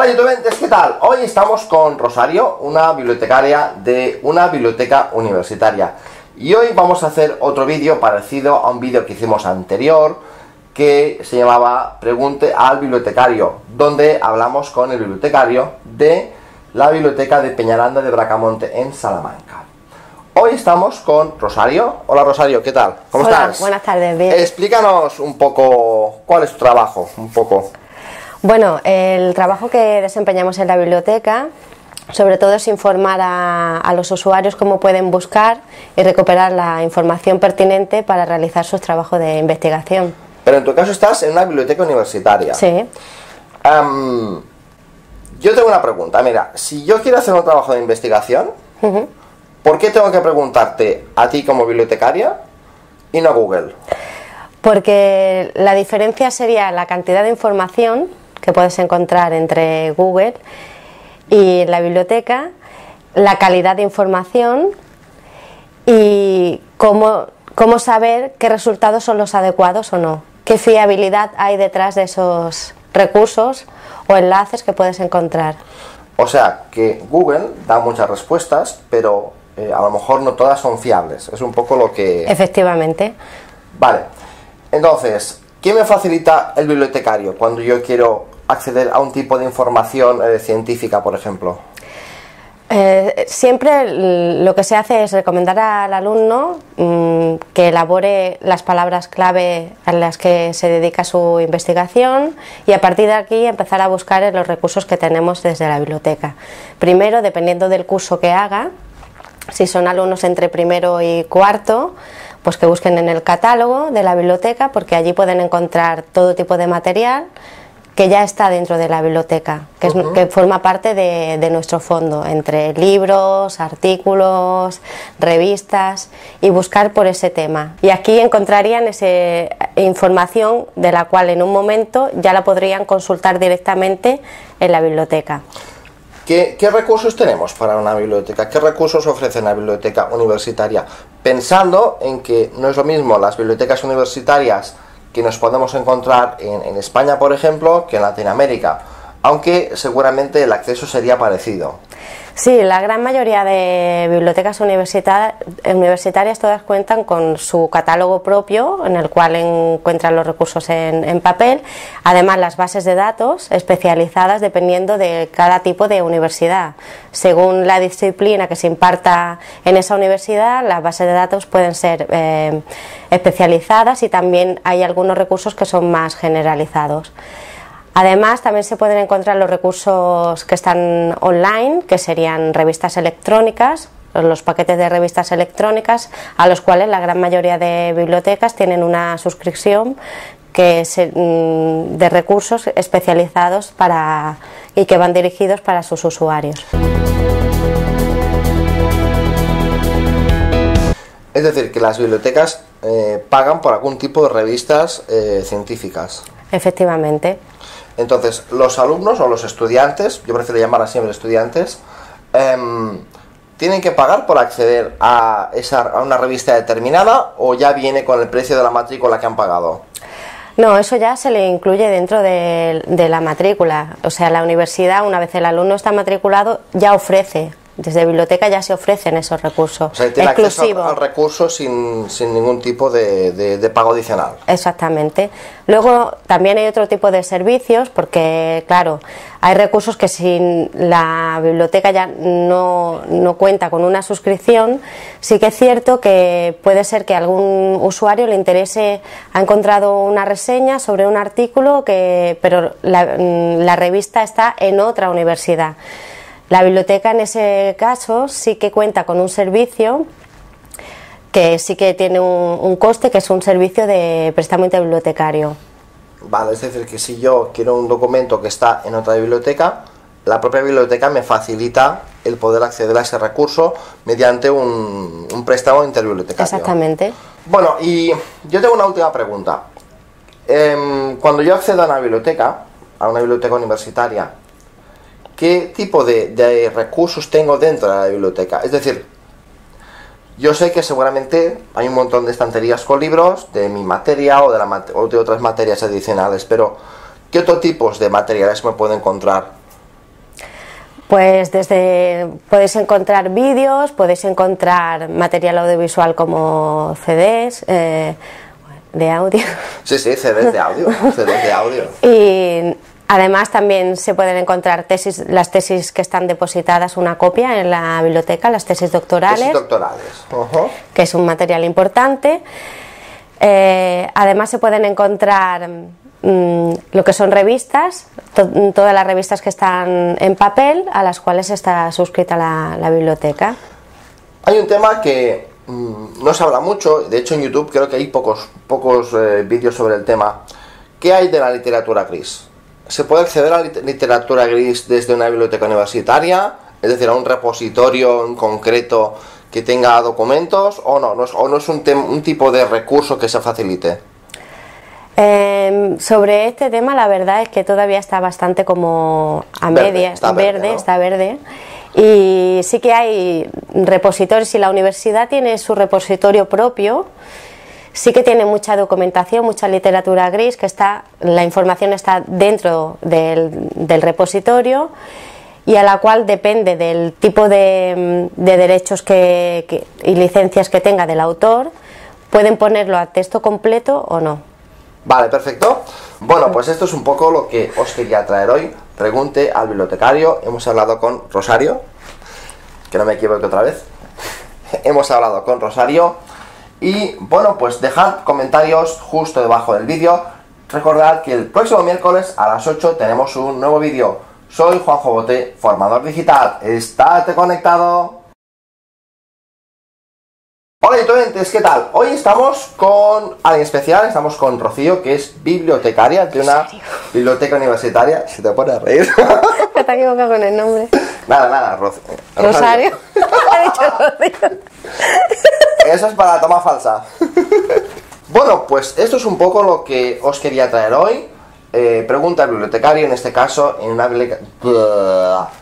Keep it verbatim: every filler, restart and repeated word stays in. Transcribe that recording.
Hola youtubers, ¿qué tal? Hoy estamos con Rosario, una bibliotecaria de una biblioteca universitaria. Y hoy vamos a hacer otro vídeo parecido a un vídeo que hicimos anterior, que se llamaba Pregunte al bibliotecario, donde hablamos con el bibliotecario de la biblioteca de Peñaranda de Bracamonte en Salamanca. Hoy estamos con Rosario. Hola Rosario, ¿qué tal? ¿Cómo Hola, estás? buenas tardes, bien. Explícanos un poco cuál es tu trabajo, un poco. Bueno, el trabajo que desempeñamos en la biblioteca, sobre todo es informar a, a los usuarios cómo pueden buscar y recuperar la información pertinente para realizar sus trabajos de investigación. Pero en tu caso estás en una biblioteca universitaria. Sí. Um, yo tengo una pregunta. Mira, si yo quiero hacer un trabajo de investigación, Uh-huh. ¿por qué tengo que preguntarte a ti como bibliotecaria y no a Google? Porque la diferencia sería la cantidad de información que puedes encontrar entre Google y la biblioteca, la calidad de información y cómo, cómo saber qué resultados son los adecuados o no, qué fiabilidad hay detrás de esos recursos o enlaces que puedes encontrar. O sea, que Google da muchas respuestas, pero eh, a lo mejor no todas son fiables. Es un poco lo que... Efectivamente. Vale. Entonces, ¿qué me facilita el bibliotecario cuando yo quiero acceder a un tipo de información eh, científica, por ejemplo? Eh, siempre lo que se hace es recomendar al alumno mmm, que elabore las palabras clave a las que se dedica su investigación y a partir de aquí empezar a buscar en los recursos que tenemos desde la biblioteca. Primero, dependiendo del curso que haga, si son alumnos entre primero y cuarto, pues que busquen en el catálogo de la biblioteca, porque allí pueden encontrar todo tipo de material que ya está dentro de la biblioteca, que, es, uh-huh. que forma parte de, de nuestro fondo, entre libros, artículos, revistas, y buscar por ese tema. Y aquí encontrarían esa información de la cual en un momento ya la podrían consultar directamente en la biblioteca. ¿Qué, ¿Qué recursos tenemos para una biblioteca? ¿Qué recursos ofrece una biblioteca universitaria? Pensando en que no es lo mismo las bibliotecas universitarias que nos podemos encontrar en, en España, por ejemplo, que en Latinoamérica, aunque seguramente el acceso sería parecido. Sí, la gran mayoría de bibliotecas universitar universitarias todas cuentan con su catálogo propio en el cual encuentran los recursos en, en papel, además las bases de datos especializadas dependiendo de cada tipo de universidad. Según la disciplina que se imparta en esa universidad, las bases de datos pueden ser eh, especializadas y también hay algunos recursos que son más generalizados. Además, también se pueden encontrar los recursos que están online, que serían revistas electrónicas, los paquetes de revistas electrónicas, a los cuales la gran mayoría de bibliotecas tienen una suscripción que es de recursos especializados para, y que van dirigidos para sus usuarios. Es decir, que las bibliotecas eh, pagan por algún tipo de revistas eh, científicas. Efectivamente. Entonces, los alumnos o los estudiantes, yo prefiero llamar así a los estudiantes, eh, ¿tienen que pagar por acceder a, esa, a una revista determinada o ya viene con el precio de la matrícula que han pagado? No, eso ya se le incluye dentro de, de la matrícula. O sea, la universidad, una vez el alumno está matriculado, ya ofrece. Desde biblioteca ya se ofrecen esos recursos. O sea, tiene exclusivos. acceso al recurso sin, sin ningún tipo de, de, de pago adicional. Exactamente. Luego también hay otro tipo de servicios porque, claro, hay recursos que si la biblioteca ya no, no cuenta con una suscripción, sí que es cierto que puede ser que a algún usuario le interese, ha encontrado una reseña sobre un artículo, que, pero la, la revista está en otra universidad. La biblioteca en ese caso sí que cuenta con un servicio que sí que tiene un, un coste, que es un servicio de préstamo interbibliotecario. Vale, es decir, que si yo quiero un documento que está en otra biblioteca, la propia biblioteca me facilita el poder acceder a ese recurso mediante un, un préstamo interbibliotecario. Exactamente. Bueno, y yo tengo una última pregunta. Eh, cuando yo accedo a una biblioteca, a una biblioteca universitaria, ¿qué tipo de, de recursos tengo dentro de la biblioteca? Es decir, yo sé que seguramente hay un montón de estanterías con libros de mi materia o de, la, o de otras materias adicionales, pero ¿qué otros tipos de materiales me puedo encontrar Pues desde podéis encontrar vídeos, podéis encontrar material audiovisual como C Ds eh, de audio. Sí, sí, C Ds de audio, C Ds de audio. Y además también se pueden encontrar tesis, las tesis que están depositadas, una copia en la biblioteca, las tesis doctorales. Tesis doctorales. Uh-huh. Que es un material importante. Eh, además se pueden encontrar mmm, lo que son revistas, to todas las revistas que están en papel, a las cuales está suscrita la, la biblioteca. Hay un tema que mmm, no se habla mucho, de hecho en YouTube creo que hay pocos, pocos eh, vídeos sobre el tema. ¿Qué hay de la literatura gris? ¿Se puede acceder a la literatura gris desde una biblioteca universitaria? Es decir, a un repositorio en concreto que tenga documentos, o no, no es, o no es un, un tipo de recurso que se facilite. Eh, sobre este tema la verdad es que todavía está bastante como a verde, media, está verde, verde, ¿no? está verde, y sí que hay repositorios, y la universidad tiene su repositorio propio, sí que tiene mucha documentación, mucha literatura gris, que está, la información está dentro del, del repositorio, y a la cual depende del tipo de, de derechos que, que, y licencias que tenga del autor, pueden ponerlo a texto completo o no. Vale, perfecto. Bueno, pues esto es un poco lo que os quería traer hoy. Pregunte al bibliotecario. Hemos hablado con Rosario, que no me equivoque otra vez. Hemos hablado con Rosario. Y bueno, pues dejad comentarios justo debajo del vídeo. Recordad que el próximo miércoles a las ocho tenemos un nuevo vídeo. Soy Juanjo Bote, formador digital. ¡Estate conectado! Hola youtubers, ¿qué tal? Hoy estamos con alguien especial, estamos con Rocío, que es bibliotecaria de una biblioteca universitaria. Se te pone a reír. Te has equivocado con el nombre. Nada, nada, Roc- Rosario. Ha dicho Rocío. Eso es para la toma falsa. Bueno, pues esto es un poco lo que os quería traer hoy. Eh, pregunta al bibliotecario, en este caso, en una biblioteca...